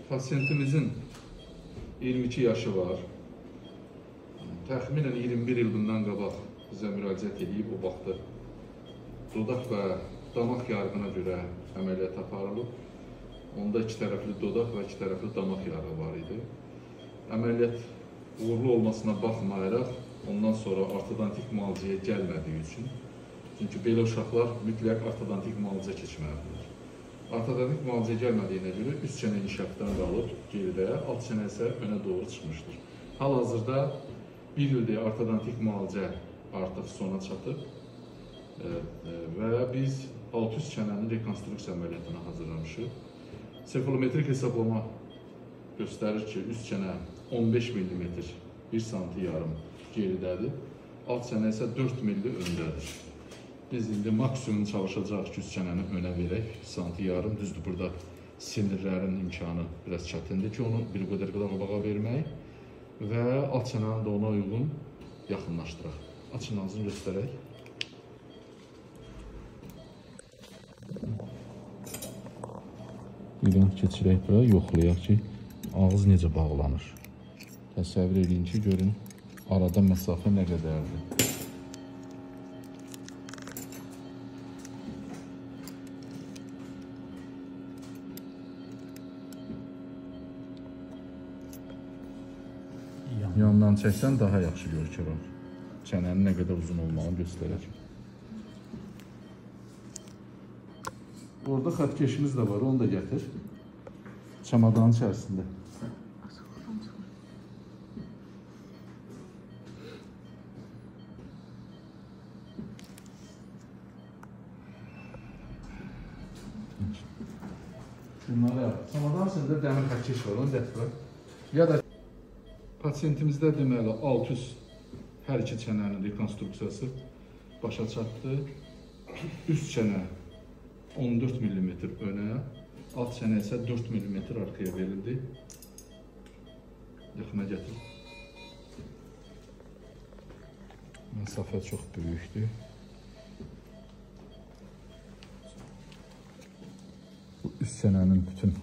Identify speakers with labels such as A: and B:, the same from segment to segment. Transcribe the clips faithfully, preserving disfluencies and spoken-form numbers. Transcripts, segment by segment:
A: Pasiyentimizin iyirmi iki yaşı var. Təxminən iyirmi bir il bundan qabaq bizə müraciət edib, o vaxtı dodaq və damaq yarğına görə əməliyyat aparılıb. Onda iki tərəfli dodaq və iki tərəfli damaq yarğı var idi. Əməliyyat uğurlu olmasına baxmayaraq, ondan sonra ortodontik müalicəyə gəlmədiyi üçün, çünki belə uşaqlar mütləq ortodontik müalicə keçməlidir. Ortodontik müalicə gəlmədiyinə görə üst çənə inkişafdan qalıb geridə, alt çənə isə önə doğru çıxmışdır. Hal-hazırda bir ildir ortodontik müalicə artıq sona çatıb və biz alt üst çənənin rekonstruksiya əməliyyatına hazırlamışıq. Sefalometrik hesablama göstərir ki, üst çənə on beş millimetr, bir santi yarım geridədir, alt çənə isə dörd millimetr öndədir. Biz indi maksimum çalışacaq ki, üst çənəni önə verək, santi yarım, düzdür, burada sinirlərin imkanı biraz çətindir ki, onu bir qədər qabağa vermək və alt çənəni də ona uyğun yaxınlaşdıraq. Açın ağzını göstərək. İran keçirək bura, yoxlayaq ki, ağız necə bağlanır. Təsəvvür edin ki, görün, arada məsafə nə qədərdir. Yandan çəksən daha yaxşı görükür. Çənənin nə qədər uzun olmağını göstərək. Orada xətkeşimiz də var, onu da gətir. Çamadanın içərisində. Bunları çamadanın içində dəmir xətkeş var, onu gətir. Ya da pasiyentimizdə deməli alt üst hər iki çənənin rekonstruksiyası başa çatdı. Üst çənə on dörd millimetr önə, alt çənə isə dörd millimetr arxaya verildi. Yaxına gətir. Məsafə çox böyükdür. Bu üst çənənin bütün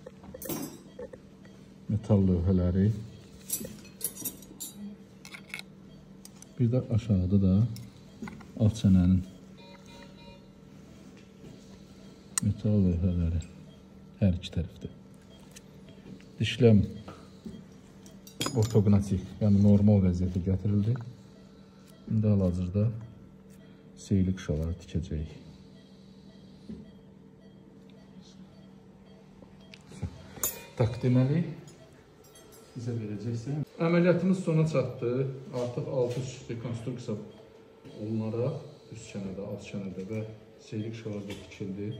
A: metal lövhələri. Bir də aşağıda da alt çənənin metal lövhələri hər iki tərəfdə. Dişləm ortoqnatik, yəni normal vəziyyətə gətirildi. İndi hal-hazırda seyli qışaları tikəcəyik. Tak, deməli, bizə verəcəksən. Əməliyyatımız sona çatdı. Artıq alt üst rekonstruksiya olunaraq, üst çənədə, alt çənədə və seyli qışalar da tikildi.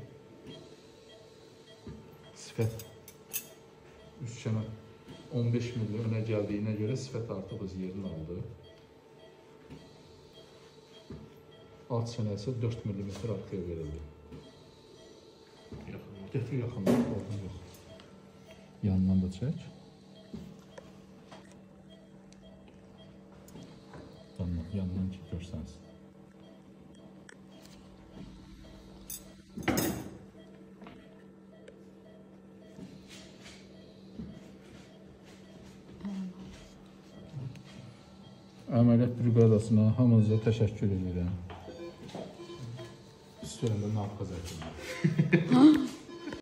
A: Sifət üst çənə on beş millimetr önə gəldiyinə görə sifət artıq öz yerini aldı. Alt çənə isə dörd millimetr arxaya verildi. Gətir yaxından, oradan yox. Yanından da çək. Tamam, yanından ki görsəniz. Əməliyyat briqadasına hamınıza təşəkkür edirəm. İstəyirəm də narkoz əkliyəm.